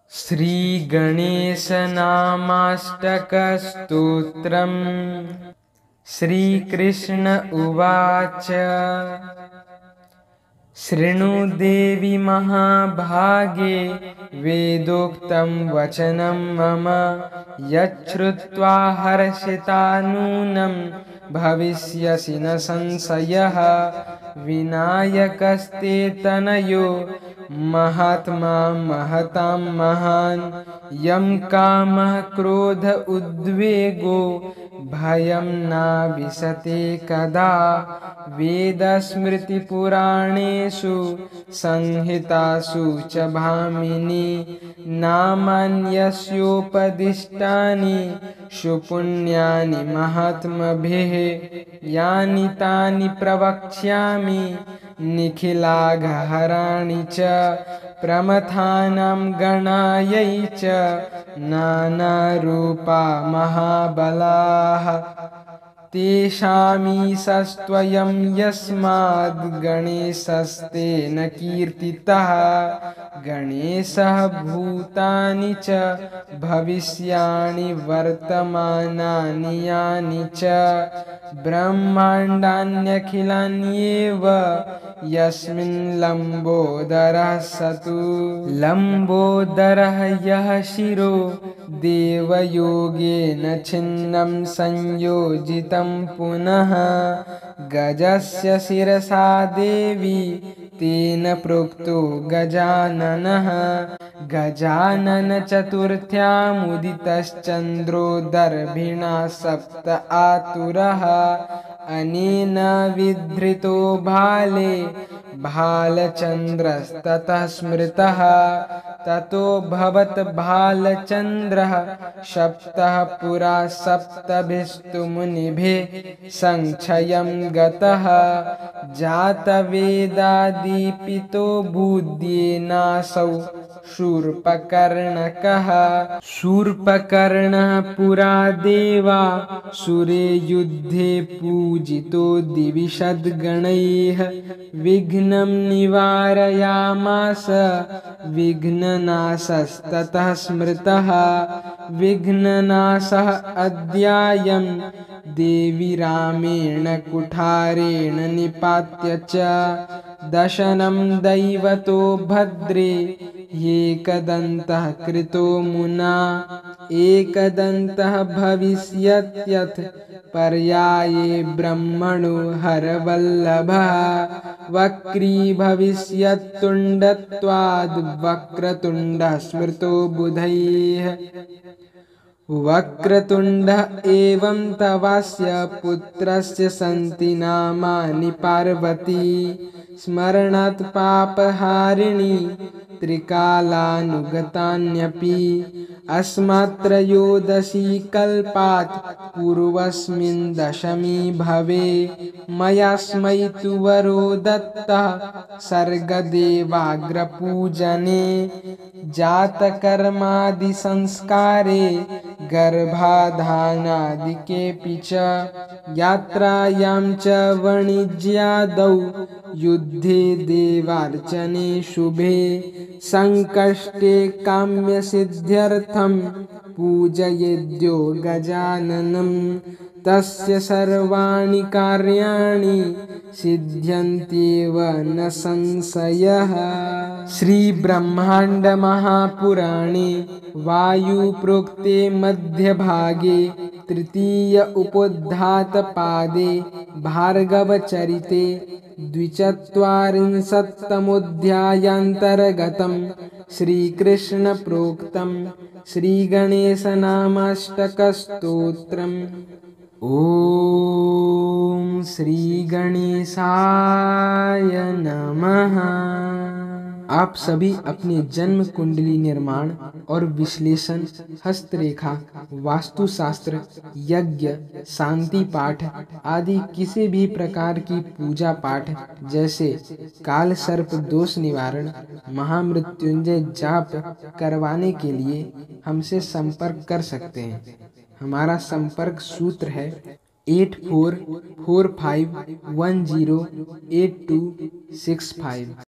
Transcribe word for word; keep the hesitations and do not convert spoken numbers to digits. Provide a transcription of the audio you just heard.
श्रीगणेशनामाष्टकस्तोत्रम्। श्रीकृष्ण उवाच। शृणु देवि महाभागे वेदोक्तं वचनं मम। यच्छ्रुत्वा हर्षिता नूनं भविष्यसि न संशयः। विनायकस्ते तनयो महात्मा महतां महान्। यं कामः क्रोध उद्वेगो भयं न विशते कदा। वेदस्मृतिपुराणेषु संहितासु च भामिनी। नामान्यस्योपदिष्टानि सुपुण्यानि महात्मभिः। यानि तानि प्रवक्ष्यामि निखिलाघहराणि च। प्रमथानां गणायै च नानारूपा महाबलाः। तेषामीशस्त्वयं यस्माद् गणेशस्तेन कीर्तितः। गणेशः भूतानि च भविष्याणि वर्तमानानि यानि च। ब्रह्माण्डान्यखिलान्येव यस्मिन् लम्बोदरः सतु। लम्बोदरः यः शिरो देवयोगेन छिन्नं संयोजितं पुनः। गजस्य शिरसा देवी तेन प्रोक्तो गजाननः। गजानन चतुर्थ्यामुदितश्चन्द्रो दर्भिणा सप्त आतुरः। अनेन विधृतो भाले भालचन्द्रस्ततः स्मृतः। ततो भवत् भालचन्द्रः सप्तः पुरा सप्तभिस्तु मुनिभिः संक्षयं गतः। जातवेदादीपितो बुद्ध्येनासौ शूर्पकर्णकः। शूर्पकर्णः पुरा देवासुरे युद्धे पूजितो दिविषद्गणैः। विघ्नं निवारयामास विघ्ननाशस्ततः स्मृतः। विघ्ननाशः अद्यायं देवी रामेण कुठारेण निपात्य च। दशनं दैवतो भद्रे एकदन्तः कृतो मुना। एकदन्तः भविष्यत्यथ पर्याये ब्रह्मणो हरवल्लभः। वक्री भविष्यत्तुण्डत्वाद् वक्रतुण्डः स्मृतो बुधैः। वक्रतुण्डः एवं तवास्य पुत्रस्य सन्ति नामानि पार्वती। स्मरणात् पापहारिणी त्रिकालानुगतान्यपि। अस्मात्त्रयोदशी कल्पात् पूर्वस्मिन् दशमी भवे। मयास्मै तु वरो दत्तः सर्गदेवाग्रपूजने। जातकर्मादिसंस्कारे गर्भाधानादिकेऽपि च। यात्रायां च वाणिज्यादौ युद्धे देवार्चने शुभे। संकष्टे काम्यसिद्ध्यर्थं पूजयेद्यो गजाननं। तस्य सर्वाणि कार्याणि सिद्ध्यन्त्येव न संशयः। श्रीब्रह्माण्ड महापुराणे वायुप्रोक्ते मध्यभागे तृतीय उपोद्घातपादे भार्गवचरिते द्विचत्वारिंशत्तमोऽध्यायान्तर्गतं श्रीकृष्णप्रोक्तं श्रीगणेशनामाष्टकस्तोत्रम्। ॐ श्रीगणेशाय नमः। आप सभी अपने जन्म कुंडली निर्माण और विश्लेषण, हस्तरेखा, वास्तुशास्त्र, यज्ञ, शांति पाठ आदि किसी भी प्रकार की पूजा पाठ जैसे काल सर्प दोष निवारण, महामृत्युंजय जाप करवाने के लिए हमसे संपर्क कर सकते हैं। हमारा संपर्क सूत्र है eight four four five one zero eight two six five.